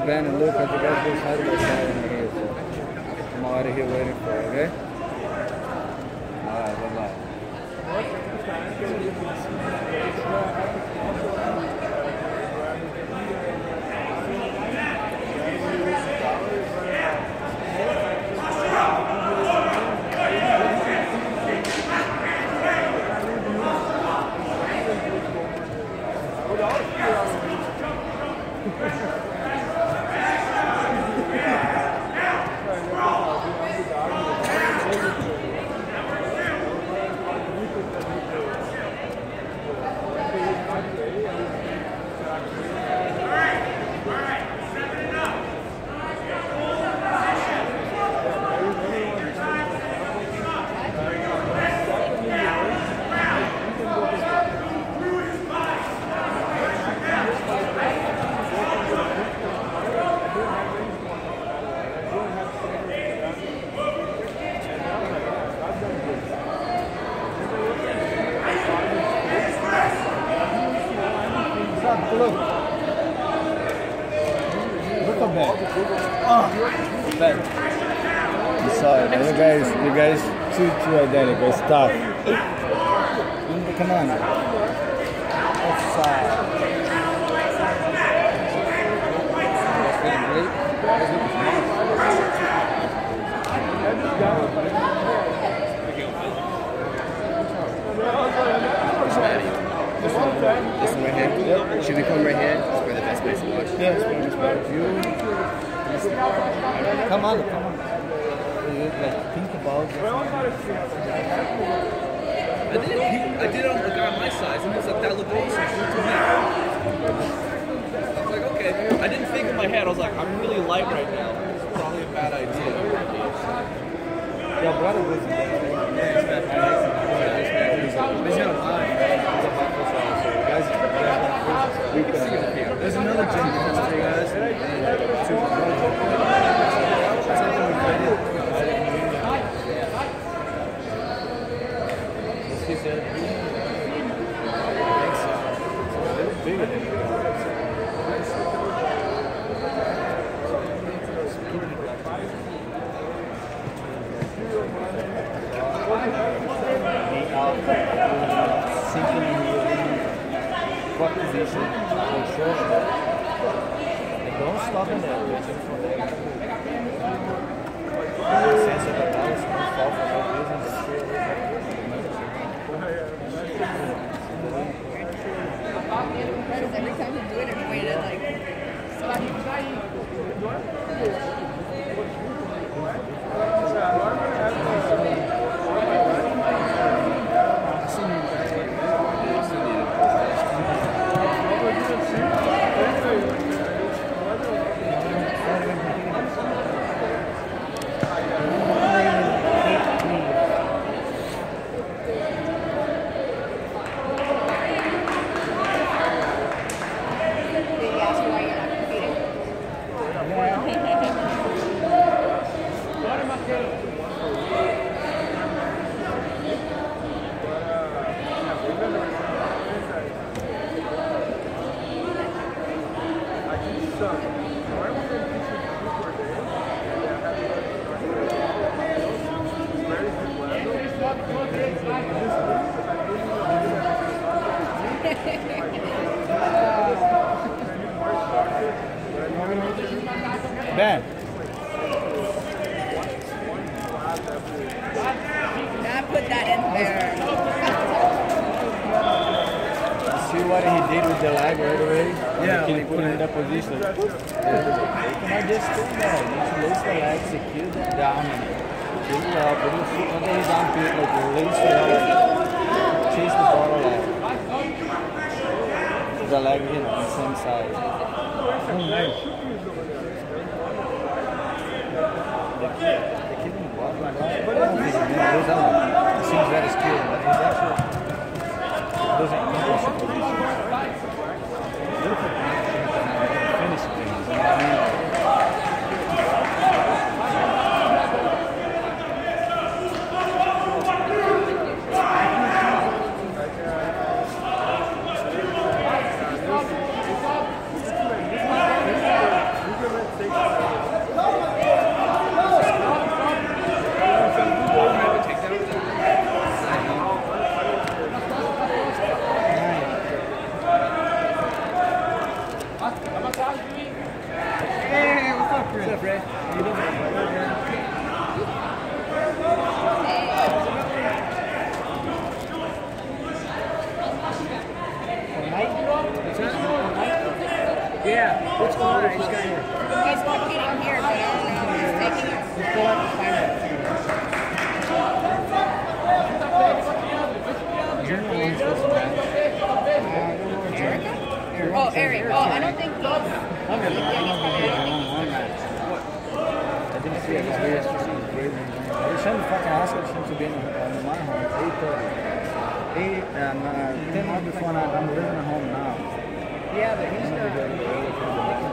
Ben and Lucas, you guys go side by side in here. So I'm out of here waiting for you, okay? Alright, bye-bye. I'm sorry, man. You guys too identical. It's tough. Come on. Offside. This one right here? Yep. Should we come right here? It's probably the best place to watch. Yeah, it's probably the best view. Come on. Like, think about it. I did it on a guy my size, and it was like, that looked awesome. To me. I was like, okay. I didn't think in my head, I was like, I'm really light right now. It's probably a bad idea. Yeah, brother was there's another gym for you guys. What position? Don't stop in there. Sense of balance, fall for no reason. Every time you do it, everybody to like stop. Ben. Now put that in there. See what he did with the leg right away? Yeah, He put it in that position. You cannot just stay there. You need to lace the leg, secure it down, and build it up. When he's on feet, like lace it up, chase the ball alive. The leg, on the same side. Oh, nice. The kid in the bottom, I don't think he seems very skilled, but he's actually doesn't finish position. Finish things. Fred? You doing? Yeah, what's going on? He's got here. He's competing here, but I don't know if he's taking it. Let's go out and find out. Oh, Eric. Oh, I don't think he's. I didn't see it. I was trying to fucking ask him since being on my home. 8:30. 10 hours before I'm living at home now. Yeah, but he's not.